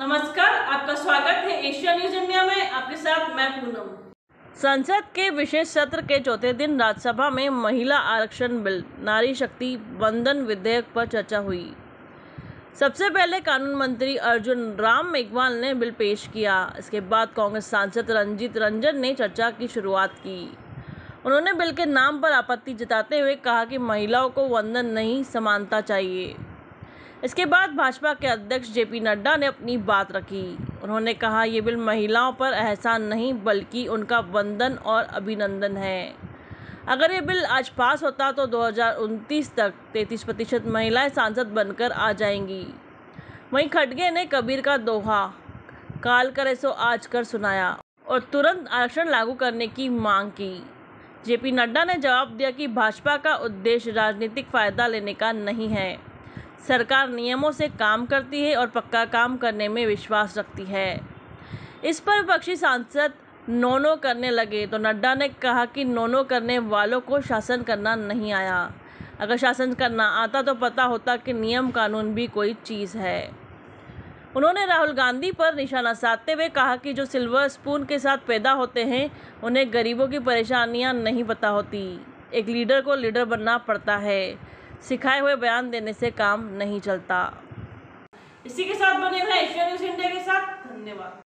नमस्कार, आपका स्वागत है एशिया न्यूज इंडिया में। आपके साथ मैं पूनम। संसद के विशेष सत्र के चौथे दिन राज्यसभा में महिला आरक्षण बिल नारी शक्ति वंदन विधेयक पर चर्चा हुई। सबसे पहले कानून मंत्री अर्जुन राम मेघवाल ने बिल पेश किया। इसके बाद कांग्रेस सांसद रंजीत रंजन ने चर्चा की शुरुआत की। उन्होंने बिल के नाम पर आपत्ति जताते हुए कहा कि महिलाओं को वंदन नहीं, समानता चाहिए। इसके बाद भाजपा के अध्यक्ष जेपी नड्डा ने अपनी बात रखी। उन्होंने कहा, ये बिल महिलाओं पर एहसान नहीं बल्कि उनका वंदन और अभिनंदन है। अगर ये बिल आज पास होता तो 2029 तक 33% महिलाएं सांसद बनकर आ जाएंगी। वहीं खड़गे ने कबीर का दोहा काल करे सो आज कर सुनाया और तुरंत आरक्षण लागू करने की मांग की। जेपी नड्डा ने जवाब दिया कि भाजपा का उद्देश्य राजनीतिक फायदा लेने का नहीं है। सरकार नियमों से काम करती है और पक्का काम करने में विश्वास रखती है। इस पर विपक्षी सांसद नो करने लगे तो नड्डा ने कहा कि नो करने वालों को शासन करना नहीं आया। अगर शासन करना आता तो पता होता कि नियम कानून भी कोई चीज़ है। उन्होंने राहुल गांधी पर निशाना साधते हुए कहा कि जो सिल्वर स्पून के साथ पैदा होते हैं उन्हें गरीबों की परेशानियां नहीं पता होती। एक लीडर को लीडर बनना पड़ता है, सिखाए हुए बयान देने से काम नहीं चलता। इसी के साथ बने रहे एशिया न्यूज इंडिया के साथ। धन्यवाद।